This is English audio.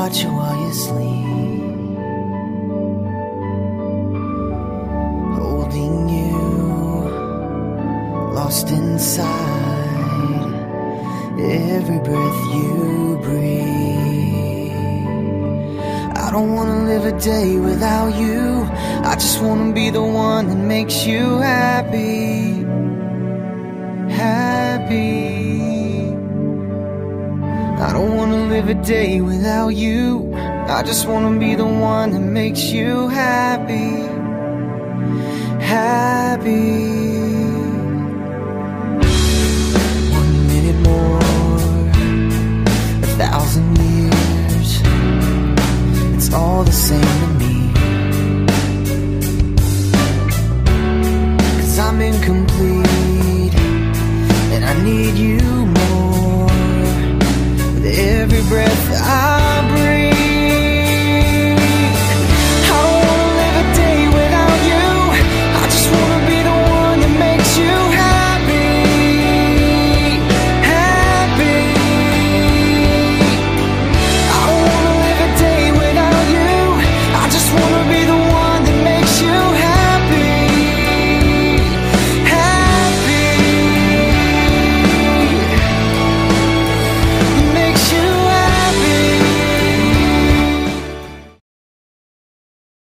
watch you while you sleep, holding you, lost inside every breath you breathe. I don't wanna live a day without you. I just wanna be the one that makes you happy, happy. I don't wanna live a day without you. I just wanna be the one that makes you happy, happy. 1 minute more, 1,000 years, it's all the same to me. 'Cause I'm incomplete and I need you.